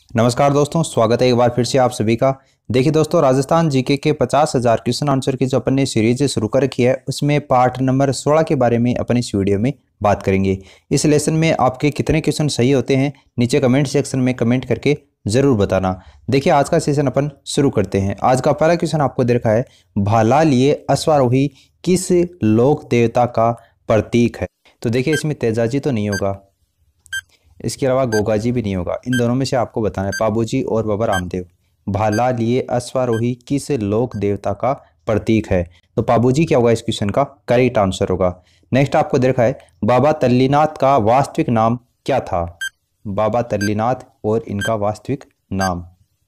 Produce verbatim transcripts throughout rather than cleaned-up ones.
नमस्कार दोस्तों, स्वागत है एक बार फिर से आप सभी का। देखिए दोस्तों, राजस्थान जीके के पचास हजार क्वेश्चन आंसर की जो अपन ने सीरीज शुरू कर रखी है उसमें पार्ट नंबर सोलह के बारे में अपन इस वीडियो में बात करेंगे। इस लेसन में आपके कितने क्वेश्चन सही होते हैं नीचे कमेंट सेक्शन में कमेंट करके जरूर बताना। देखिए आज का सेशन अपन शुरू करते हैं। आज का पहला क्वेश्चन आपको दे रखा है, भाला लिए अश्वारोही किस लोक देवता का प्रतीक है। तो देखिए इसमें तेजाजी तो नहीं होगा, इसके अलावा गोगाजी भी नहीं होगा। इन दोनों में से आपको बताना है, पाबूजी और बाबा रामदेव। भाला लिए अश्वारोही किस लोक देवता का प्रतीक है। तो पाबूजी क्या होगा, इस क्वेश्चन का करेक्ट आंसर होगा। नेक्स्ट आपको देखा है, बाबा तल्लीनाथ का वास्तविक नाम क्या था। बाबा तल्लीनाथ और इनका वास्तविक नाम,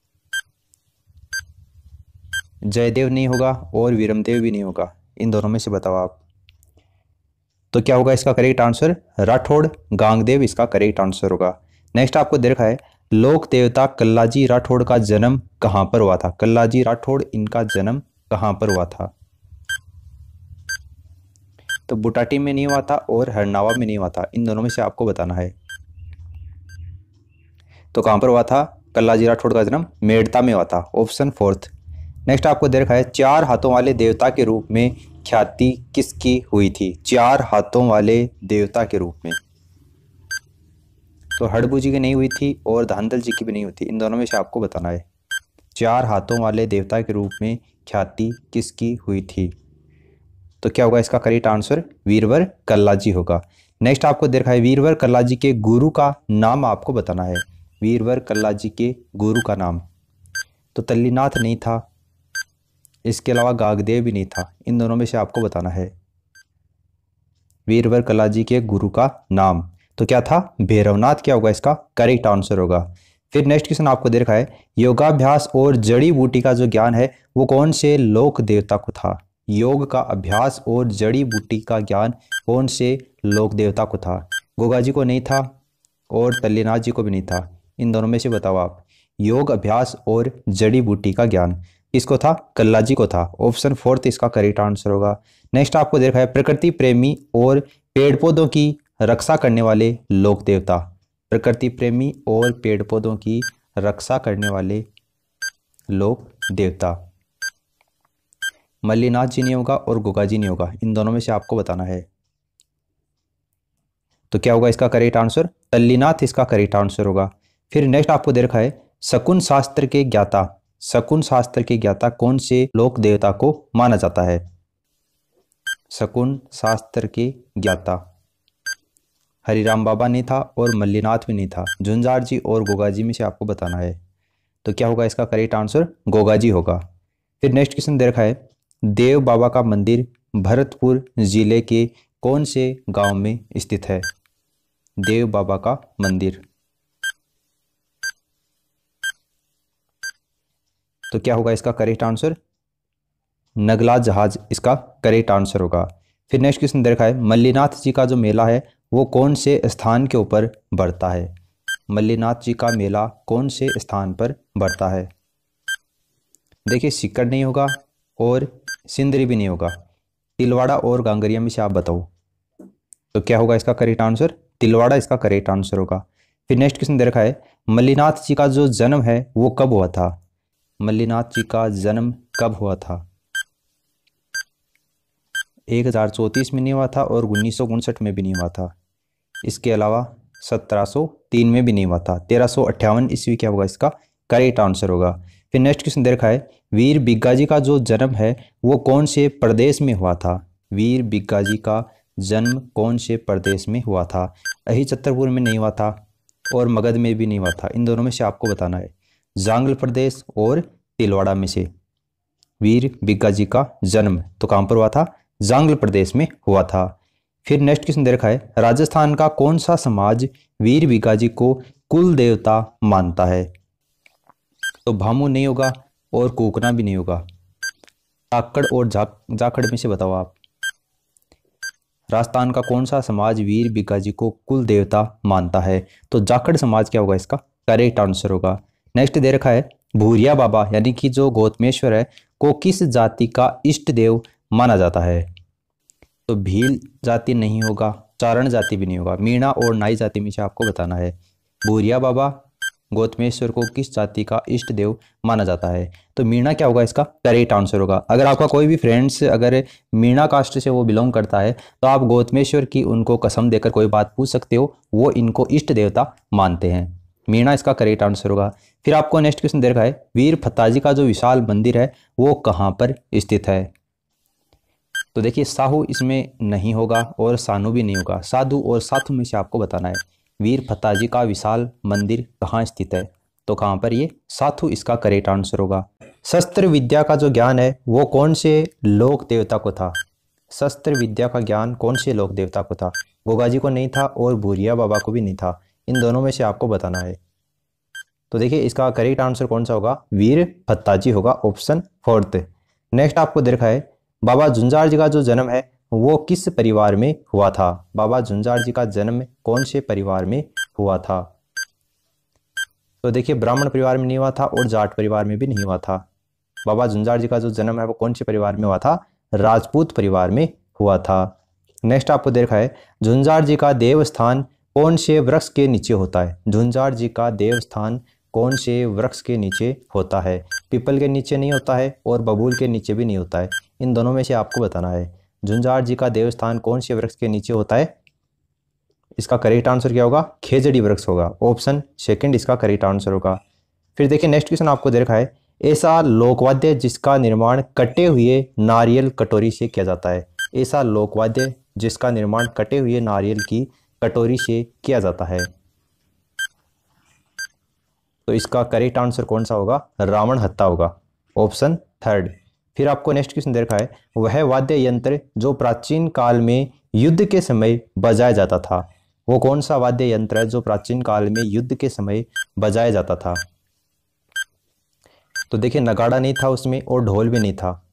जयदेव नहीं होगा और वीरमदेव भी नहीं होगा। इन दोनों में से बताओ आप। तो क्या होगा इसका करेक्ट आंसर, राठौड़ गांगदेव इसका करेक्ट आंसर होगा। नेक्स्ट आपको दे रखा है, लोक देवता कल्लाजी राठौड़ का जन्म कहां पर हुआ था। कल्लाजी राठौड़ इनका जन्म कहां पर हुआ था। तो बुटाटी में नहीं हुआ था और हरनावा में नहीं हुआ था। इन दोनों में से आपको बताना है। तो कहां पर हुआ था कल्लाजी राठौड़ का जन्म, मेड़ता में हुआ था, ऑप्शन फोर्थ। नेक्स्ट आपको दे रखा है, चार हाथों वाले देवता के रूप में ख्याति किसकी हुई थी। चार हाथों वाले देवता के रूप में, तो हड़बू जी की नहीं हुई थी और धांधल जी की भी नहीं हुई थी। इन दोनों में से आपको बताना है, चार हाथों वाले देवता के रूप में ख्याति किसकी हुई थी। तो क्या होगा इसका करेक्ट आंसर, वीरवर कल्लाजी होगा। नेक्स्ट आपको दे रखा है, वीरवर कल्लाजी के गुरु का नाम आपको बताना है। वीरवर कल्लाजी के गुरु का नाम, तो तल्लीनाथ नहीं था, इसके अलावा गागदेव भी नहीं था। इन दोनों में से आपको बताना है वीरवर कल्लाजी के गुरु का नाम। तो क्या था, भैरवनाथ। क्या होगा इसका करेक्ट आंसर होगा। फिर नेक्स्ट क्वेश्चन आपको दे रखा है, योगाभ्यास और जड़ी बूटी का जो ज्ञान है वो कौन से लोक देवता को था। योग का अभ्यास और जड़ी बूटी का ज्ञान कौन से लोक देवता को था। गोगाजी को नहीं था और तल्लीनाथ जी को भी नहीं था। इन दोनों में से बताओ आप। योग अभ्यास और जड़ी बूटी का ज्ञान किसको था, कल्लाजी को था। ऑप्शन फोर्थ इसका करेक्ट आंसर होगा। नेक्स्ट आपको देखा है, प्रकृति प्रेमी और पेड़ पौधों की रक्षा करने वाले लोक देवता। प्रकृति प्रेमी और पेड़ पौधों की रक्षा करने वाले लोक देवता, मल्लीनाथ जी नहीं होगा और गोगाजी नहीं होगा। इन दोनों में से आपको बताना है। तो क्या होगा इसका करेक्ट आंसर, तल्लीनाथ इसका करेक्ट आंसर होगा। फिर नेक्स्ट आपको दे रखा है, शकुन शास्त्र के ज्ञाता। शकुन शास्त्र के ज्ञाता कौन से लोक देवता को माना जाता है। शकुन शास्त्र के ज्ञाता हरिराम बाबा नहीं था और मल्लीनाथ भी नहीं था। झुंझार जी और गोगाजी में से आपको बताना है। तो क्या होगा इसका करेक्ट आंसर, गोगाजी होगा। फिर नेक्स्ट क्वेश्चन दे रखा है, देव बाबा का मंदिर भरतपुर जिले के कौन से गांव में स्थित है। देव बाबा का मंदिर, तो क्या होगा इसका करेक्ट आंसर, नगला जहाज इसका करेक्ट आंसर होगा। फिर नेक्स्ट क्वेश्चन दे रखा है, मल्लीनाथ जी का जो मेला है वो कौन से स्थान के ऊपर बढ़ता है। मल्लीनाथ जी का मेला कौन से स्थान पर बढ़ता है। देखिए सिक्कड़ नहीं होगा और सिंदरी भी नहीं होगा। तिलवाड़ा और गांगरिया में से आप बताओ। तो क्या होगा इसका करेक्ट आंसर, तिलवाड़ा इसका करेक्ट आंसर होगा। फिर नेक्स्ट क्वेश्चन दे रखा है, मल्लीनाथ जी का जो जन्म है वो कब हुआ था। मल्लीनाथ जी का जन्म कब हुआ था। एक हजार चौंतीस में नहीं हुआ था और उन्नीस सौ उनसठ में भी नहीं हुआ था। इसके अलावा सत्रह सौ तीन में भी नहीं हुआ था। तेरह सौ अट्ठावन ईस्वी क्या होगा इसका करेक्ट आंसर होगा। फिर नेक्स्ट क्वेश्चन दे रखा है, वीर बिग्गाजी का जो जन्म है वो कौन से प्रदेश में हुआ था। वीर बिग्गाजी का जन्म कौन से प्रदेश में हुआ था। अही छतरपुर में नहीं हुआ था और मगध में भी नहीं हुआ था। इन दोनों में से आपको बताना है, जांगल प्रदेश और तिलवाड़ा में से वीर बिग्गाजी का जन्म तो कहां पर हुआ था, जांगल प्रदेश में हुआ था। फिर नेक्स्ट क्वेश्चन दे रखा है, राजस्थान का कौन सा समाज वीर बिग्गाजी को कुल देवता मानता है। तो भामू नहीं होगा और कोकना भी नहीं होगा। जाखड़ और जा, जाखड़ में से बताओ आप। राजस्थान का कौन सा समाज वीर बिग्गाजी को कुल देवता मानता है। तो जाखड़ समाज क्या होगा इसका करेक्ट आंसर होगा। नेक्स्ट दे रखा है, भूरिया बाबा यानी कि जो गौतमेश्वर है को किस जाति का इष्ट देव माना जाता है। तो भील जाति नहीं होगा, चारण जाति भी नहीं होगा। मीणा और नाई जाति में से आपको बताना है। भूरिया बाबा गौतमेश्वर को किस जाति का इष्ट देव माना जाता है? तो मीणा क्या होगा, इसका करेक्ट आंसर होगा। अगर आपका कोई भी फ्रेंड्स अगर मीणा कास्ट से वो बिलोंग करता है तो आप गौतमेश्वर की उनको कसम देकर कोई बात पूछ सकते हो, वो इनको इष्ट देवता मानते हैं। मीणा इसका करेक्ट आंसर होगा। फिर आपको नेक्स्ट क्वेश्चन दे रखा है, वीर फत्ताजी का जो विशाल मंदिर है वो कहाँ पर स्थित है? तो देखिए साहू इसमें नहीं होगा और सानू भी नहीं होगा, साधु और साथु में से आपको बताना है वीर फत्ताजी का विशाल मंदिर कहाँ स्थित है। तो कहाँ पर, ये साथु इसका करेक्ट आंसर होगा। शस्त्र विद्या का जो ज्ञान है वो कौन से लोक देवता को था? शस्त्र विद्या का ज्ञान कौन से लोक देवता को था? गोगा जी को नहीं था और भूरिया बाबा को भी नहीं था, इन दोनों में से आपको बताना है। तो देखिए इसका करेक्ट आंसर कौन सा होगा, वीर फत्ताजी होगा, ऑप्शन फोर्थ। नेक्स्ट आपको दे रखा है, बाबा झुंझार जी का जो जन्म है वो किस परिवार में हुआ था? बाबा झुंझार जी का जन्म कौन से परिवार में हुआ था? तो देखिए ब्राह्मण परिवार में नहीं हुआ था और जाट परिवार में भी नहीं हुआ था। बाबा झुंझार जी का जो जन्म है वो कौन से परिवार में हुआ था? राजपूत परिवार में हुआ था। नेक्स्ट आपको देखा है, झुंझार जी का देवस्थान कौन से वृक्ष के नीचे होता है? झुंझार जी का देवस्थान कौन से वृक्ष के नीचे होता है? पीपल के नीचे नहीं होता है और बबूल के नीचे भी नहीं होता है, इन दोनों में से आपको बताना है झुंझार जी का देवस्थान कौन से वृक्ष के नीचे होता है। इसका करेक्ट आंसर क्या होगा, खेजड़ी वृक्ष होगा, ऑप्शन सेकंड इसका करेक्ट आंसर होगा। फिर देखिए नेक्स्ट क्वेश्चन आपको दे रखा है, ऐसा लोकवाद्य जिसका निर्माण कटे हुए नारियल कटोरी से किया जाता है। ऐसा लोकवाद्य जिसका निर्माण कटे हुए नारियल की कटोरी से किया जाता है। तो इसका करेक्ट आंसर कौन सा होगा, रावण हत्था होगा, ऑप्शन थर्ड। फिर आपको नेक्स्ट क्वेश्चन दे रखा है, वह वाद्य यंत्र जो प्राचीन काल में युद्ध के समय बजाया जाता था, वो कौन सा वाद्य यंत्र है जो प्राचीन काल में युद्ध के समय बजाया जाता था? तो देखिए नगाड़ा नहीं था उसमें और ढोल भी नहीं था,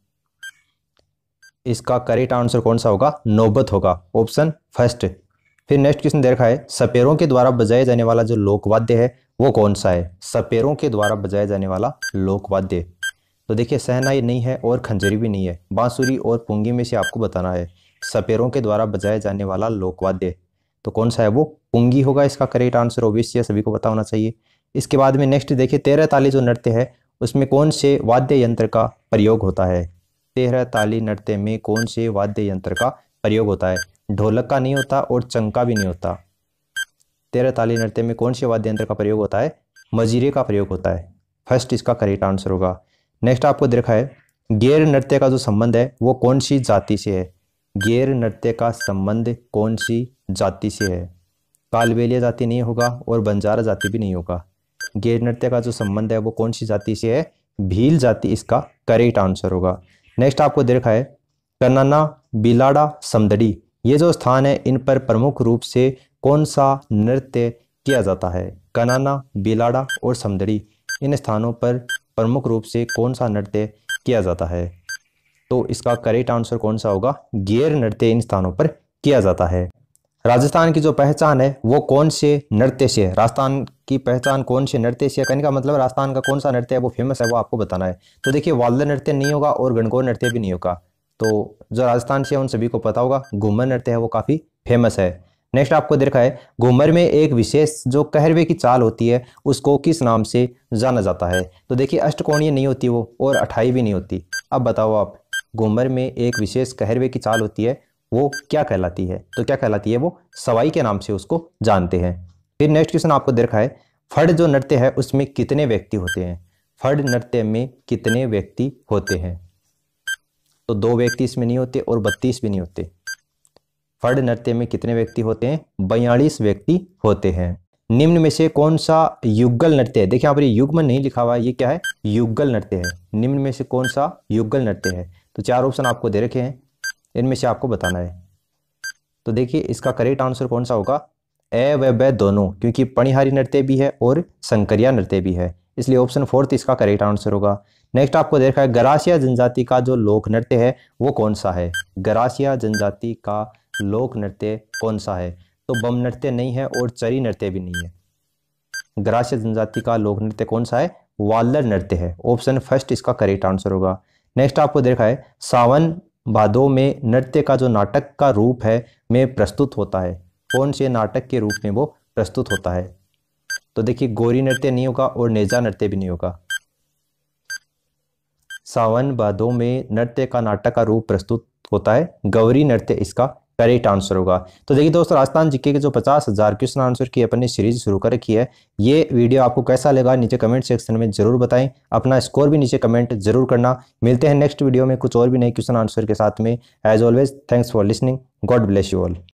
इसका करेक्ट आंसर कौन सा होगा, नौबत होगा, ऑप्शन फर्स्ट। फिर नेक्स्ट क्वेश्चन दे रखा है, सपेरों के द्वारा बजाया जाने वाला जो लोकवाद्य है वो कौन सा है? सपेरों के द्वारा बजाया जाने वाला लोकवाद्य, तो देखिए सहनाई नहीं है और खंजरी भी नहीं है, बांसुरी और पुंगी में से आपको बताना है सपेरों के द्वारा बजाया जाने वाला लोकवाद्य तो कौन सा है, वो पुंगी होगा, इसका करेक्ट आंसर ऑब्वियसली सभी को पता होना चाहिए। इसके बाद में नेक्स्ट देखिए, तेरह ताली जो नृत्य है उसमें कौन से वाद्य यंत्र का प्रयोग होता है? तेरह ताली नृत्य में कौन से वाद्य यंत्र का प्रयोग होता है? ढोलक का नहीं होता और चंका भी नहीं होता। तेरह ताली नृत्य में कौन से वाद्य यंत्र का प्रयोग होता है? मजीरे का प्रयोग होता है, फर्स्ट इसका करेक्ट आंसर होगा। नेक्स्ट आपको देखा है, गैर नृत्य का जो संबंध है वो कौन सी जाति से है? गैर नृत्य का संबंध कौन सी जाति से है? कालबेलिया जाति नहीं होगा और बंजारा जाति भी नहीं होगा। गैर नृत्य का जो संबंध है वो कौन सी जाति से है? भील जाति इसका करेक्ट आंसर होगा। नेक्स्ट आपको दे रखा है, कन्नाना, बिलाड़ा, समदड़ी, ये जो स्थान है इन पर प्रमुख रूप से कौन सा नृत्य किया जाता है? कन्नाना, बिलाड़ा और समदड़ी, इन स्थानों पर प्रमुख रूप से कौन सा नृत्य किया जाता है? तो इसका करेक्ट आंसर कौन सा होगा, गैर नृत्य इन स्थानों पर किया जाता है। राजस्थान की जो पहचान है वो कौन से नृत्य से है? राजस्थान की पहचान कौन से नृत्य से है? कहने का मतलब राजस्थान का कौन सा नृत्य है वो फेमस है, वो आपको बताना है। तो देखिए वाल्द नृत्य नहीं होगा और गणगौर नृत्य भी नहीं होगा, तो जो राजस्थान से है उन सभी को पता होगा घूमर नृत्य है वो काफ़ी फेमस है। नेक्स्ट आपको देखा है, घूमर में एक विशेष जो कहरवे की चाल होती है उसको किस नाम से जाना जाता है? तो देखिए अष्टकोणीय नहीं होती वो और अठाई भी नहीं होती। अब बताओ आप, घूमर में एक विशेष कहरवे की चाल होती है वो क्या कहलाती है? तो क्या कहलाती है वो? सवाई के नाम से उसको जानते हैं। फिर नेक्स्ट क्वेश्चन आपको दे रखा है, फड़ जो नृत्य है उसमें कितने व्यक्ति होते हैं? फड़ नृत्य में कितने व्यक्ति होते हैं? तो दो व्यक्ति इसमें नहीं होते और बत्तीस भी नहीं होते। फड़ नृत्य में कितने व्यक्ति होते हैं? बयालीस व्यक्ति होते हैं। निम्न में से कौन सा युगल नृत्य है? देखिए यहाँ पर युग्म नहीं लिखा हुआ है, ये क्या है? युगल नृत्य है। निम्न में से कौन सा युगल नृत्य है? तो चार ऑप्शन आपको दे रखे हैं, इनमें से आपको बताना है। तो देखिए इसका करेक्ट आंसर कौन सा होगा? ए व ब दोनों, क्योंकि पणिहारी नृत्य भी है और संकरिया नृत्य भी है, इसलिए ऑप्शन फोर्थ इसका करेक्ट आंसर होगा। नेक्स्ट आपको देखा है, गरासिया जनजाति का जो लोक नृत्य है वो कौन सा है? गरासिया जनजाति का लोक नृत्य कौन सा है? तो बम नृत्य नहीं है और चरी नृत्य भी नहीं है। गरासिया जनजाति का लोक नृत्य कौन सा है? वाल्लर नृत्य है, ऑप्शन फर्स्ट इसका करेक्ट आंसर होगा। नेक्स्ट आपको देखा है, सावन भादो में नृत्य का जो नाटक का रूप है में प्रस्तुत होता है, कौन से नाटक के रूप में वो प्रस्तुत होता है? तो देखिए गौरी नृत्य नहीं होगा और नेजा नृत्य भी नहीं होगा। सावन भादों में नृत्य का नाटक का रूप प्रस्तुत होता है, गौरी नृत्य इसका करेक्ट आंसर होगा। तो देखिए दोस्तों, राजस्थान जीके के जो पचास हजार क्वेश्चन आंसर की अपन ने सीरीज शुरू कर रखी है, ये वीडियो आपको कैसा लगा नीचे कमेंट सेक्शन में जरूर बताएं। अपना स्कोर भी नीचे कमेंट जरूर करना। मिलते हैं नेक्स्ट वीडियो में कुछ और भी नए क्वेश्चन आंसर के साथ में। As always thanks for listening, god bless you all.